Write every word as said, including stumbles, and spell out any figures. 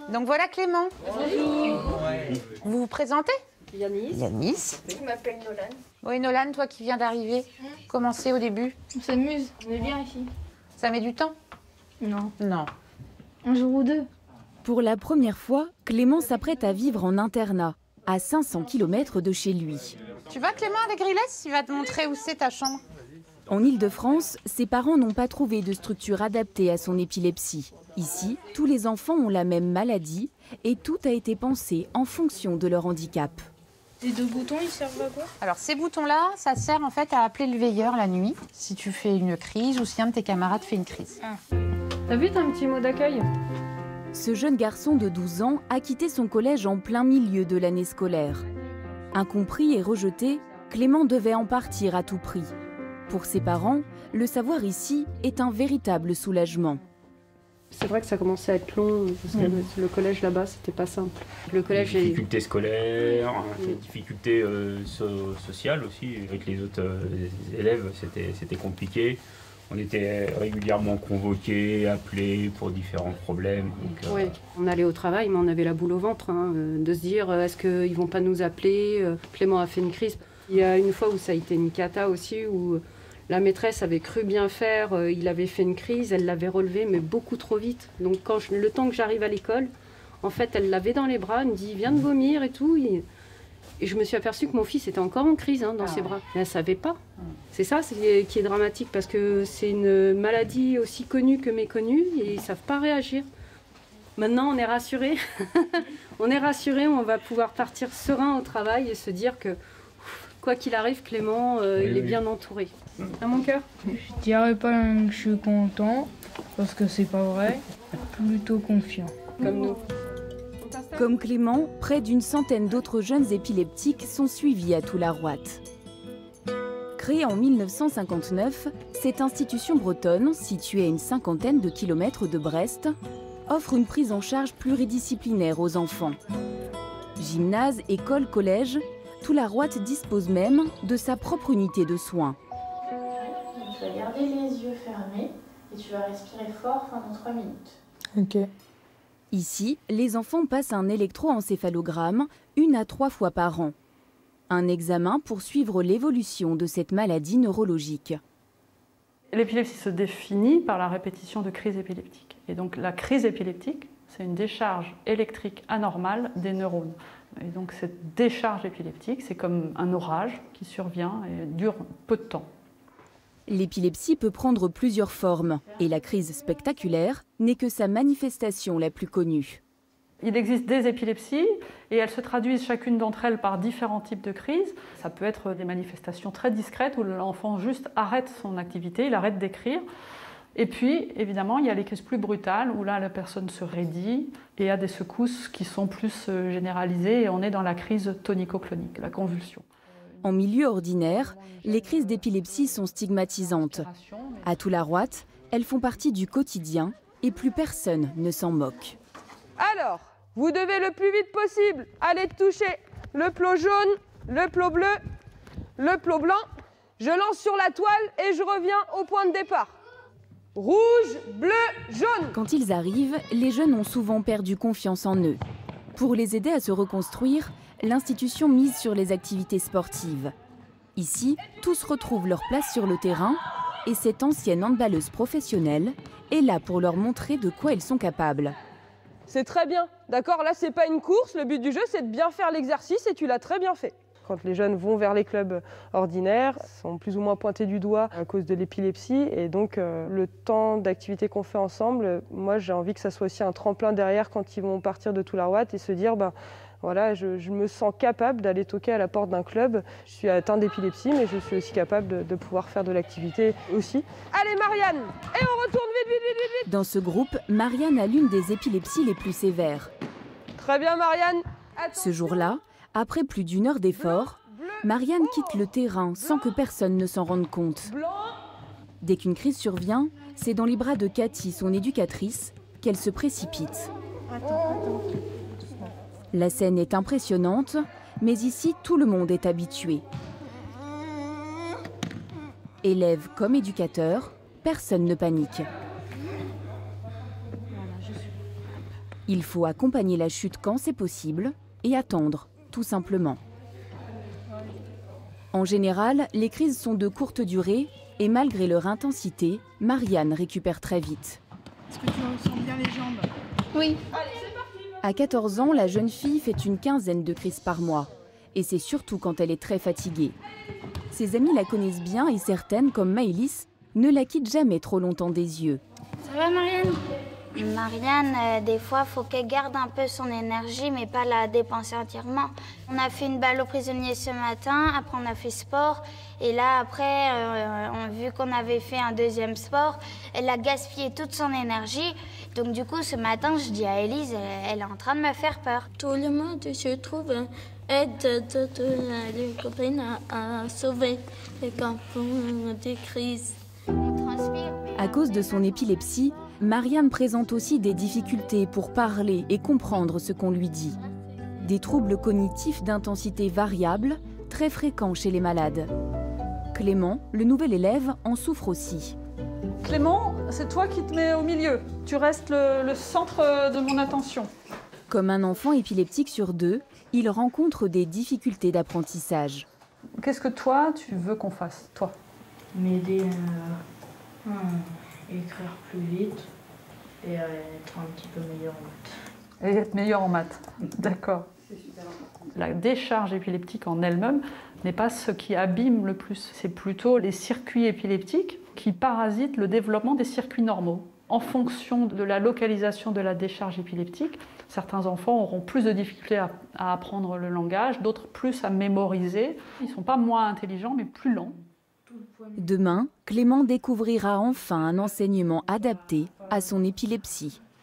Donc voilà Clément. Bonjour. Vous vous présentez? Yanis. Yanis. Je m'appelle Nolan. Oui Nolan, toi qui viens d'arriver, mmh. comment c'est au début? On s'amuse, on est bien ici. Ça met du temps? Non. Non. Un jour ou deux. Pour la première fois, Clément s'apprête à vivre en internat, à cinq cents kilomètres de chez lui. Tu vas Clément avec Riles? Il va te montrer où c'est ta chambre. En Île-de-France, ses parents n'ont pas trouvé de structure adaptée à son épilepsie. Ici, tous les enfants ont la même maladie et tout a été pensé en fonction de leur handicap. Les deux boutons, ils servent à quoi? Alors ces boutons-là, ça sert en fait à appeler le veilleur la nuit, si tu fais une crise ou si un de tes camarades fait une crise. Ah. T'as vu, t'as un petit mot d'accueil? Ce jeune garçon de douze ans a quitté son collège en plein milieu de l'année scolaire. Incompris et rejeté, Clément devait en partir à tout prix. Pour ses parents, le savoir ici est un véritable soulagement. C'est vrai que ça commençait à être long, parce que mmh. le collège là-bas, c'était pas simple. Le collège, les difficultés scolaires, mmh. les difficultés euh, so sociales aussi, avec les autres euh, élèves, c'était compliqué. On était régulièrement convoqués, appelés pour différents problèmes. Donc, oui, euh... on allait au travail, mais on avait la boule au ventre, hein, de se dire, est-ce qu'ils ne vont pas nous appeler? Clément a fait une crise. Il y a une fois où ça a été une cata aussi, où la maîtresse avait cru bien faire, euh, il avait fait une crise, elle l'avait relevé, mais beaucoup trop vite. Donc quand je, le temps que j'arrive à l'école, en fait, elle l'avait dans les bras, elle me dit, viens de vomir et tout. Et, et je me suis aperçue que mon fils était encore en crise hein, dans ah, ses bras. Mais elle ne savait pas. Mmh. C'est ça c'est, qui est dramatique, parce que c'est une maladie aussi connue que méconnue, et ils ne savent pas réagir. Maintenant, on est rassurés. on est rassurés, on va pouvoir partir serein au travail et se dire que quoi qu'il arrive, Clément, euh, oui, il est oui. bien entouré. À mon cœur. Je dirais pas que je suis content, parce que c'est pas vrai. Plutôt confiant. Comme nous. Comme Clément, près d'une centaine d'autres jeunes épileptiques sont suivis à Toullaroite. Créée en mille neuf cent cinquante-neuf, cette institution bretonne, située à une cinquantaine de kilomètres de Brest, offre une prise en charge pluridisciplinaire aux enfants. Gymnase, école, collège, Toullaroite dispose même de sa propre unité de soins. Tu vas garder les yeux fermés et tu vas respirer fort pendant trois minutes. Ok. Ici, les enfants passent un électroencéphalogramme une à trois fois par an. Un examen pour suivre l'évolution de cette maladie neurologique. L'épilepsie se définit par la répétition de crises épileptiques. Et donc la crise épileptique, c'est une décharge électrique anormale des neurones. Et donc cette décharge épileptique, c'est comme un orage qui survient et dure peu de temps. L'épilepsie peut prendre plusieurs formes et la crise spectaculaire n'est que sa manifestation la plus connue. Il existe des épilepsies et elles se traduisent chacune d'entre elles par différents types de crises. Ça peut être des manifestations très discrètes où l'enfant juste arrête son activité, il arrête d'écrire. Et puis, évidemment, il y a les crises plus brutales où là, la personne se raidit et a des secousses qui sont plus généralisées et on est dans la crise tonico-clonique, la convulsion. En milieu ordinaire, les crises d'épilepsie sont stigmatisantes. À Toullaroite, elles font partie du quotidien et plus personne ne s'en moque. Alors, vous devez le plus vite possible aller toucher le plot jaune, le plot bleu, le plot blanc. Je lance sur la toile et je reviens au point de départ. Rouge, bleu, jaune. Quand ils arrivent, les jeunes ont souvent perdu confiance en eux. Pour les aider à se reconstruire, l'institution mise sur les activités sportives. Ici, tous retrouvent leur place sur le terrain et cette ancienne handballeuse professionnelle est là pour leur montrer de quoi ils sont capables. C'est très bien, d'accord? Là, c'est pas une course, le but du jeu, c'est de bien faire l'exercice et tu l'as très bien fait. Quand les jeunes vont vers les clubs ordinaires, ils sont plus ou moins pointés du doigt à cause de l'épilepsie. Et donc, euh, le temps d'activité qu'on fait ensemble, moi, j'ai envie que ça soit aussi un tremplin derrière quand ils vont partir de Toullaroite et se dire, ben, voilà, je, je me sens capable d'aller toquer à la porte d'un club. Je suis atteinte d'épilepsie, mais je suis aussi capable de, de pouvoir faire de l'activité aussi. Allez, Marianne, et on retourne vite, vite, vite, vite. Dans ce groupe, Marianne a l'une des épilepsies les plus sévères. Très bien, Marianne. Attention. Ce jour-là, après plus d'une heure d'effort, Marianne quitte le terrain sans que personne ne s'en rende compte. Dès qu'une crise survient, c'est dans les bras de Cathy, son éducatrice, qu'elle se précipite. La scène est impressionnante, mais ici, tout le monde est habitué. Élèves comme éducateurs, personne ne panique. Il faut accompagner la chute quand c'est possible et attendre, tout simplement. En général, les crises sont de courte durée et malgré leur intensité, Marianne récupère très vite. Est-ce que tu ressens bien les jambes? Oui. À quatorze ans, la jeune fille fait une quinzaine de crises par mois. Et c'est surtout quand elle est très fatiguée. Ses amies la connaissent bien et certaines, comme Maëlys, ne la quittent jamais trop longtemps des yeux. Ça va, Marianne? Marianne, euh, des fois, il faut qu'elle garde un peu son énergie, mais pas la dépenser entièrement. On a fait une balle aux prisonniers ce matin, après on a fait sport. Et là, après, euh, on, vu qu'on avait fait un deuxième sport, elle a gaspillé toute son énergie. Donc du coup, ce matin, je dis à Élise, elle, elle est en train de me faire peur. Tout le monde, je trouve, aide de, de, de, les copines à, à sauver les enfants des crises. À cause de son épilepsie, Marianne présente aussi des difficultés pour parler et comprendre ce qu'on lui dit. Des troubles cognitifs d'intensité variable, très fréquents chez les malades. Clément, le nouvel élève, en souffre aussi. Clément, c'est toi qui te mets au milieu. Tu restes le, le centre de mon attention. Comme un enfant épileptique sur deux, il rencontre des difficultés d'apprentissage. Qu'est-ce que toi, tu veux qu'on fasse, toi? M'aider à euh, écrire plus vite et à être un petit peu meilleur en maths. Et être meilleur en maths, d'accord. La décharge épileptique en elle-même n'est pas ce qui abîme le plus. C'est plutôt les circuits épileptiques qui parasitent le développement des circuits normaux. En fonction de la localisation de la décharge épileptique, certains enfants auront plus de difficultés à, à apprendre le langage, d'autres plus à mémoriser. Ils ne sont pas moins intelligents, mais plus lents. Demain, Clément découvrira enfin un enseignement adapté à son épilepsie.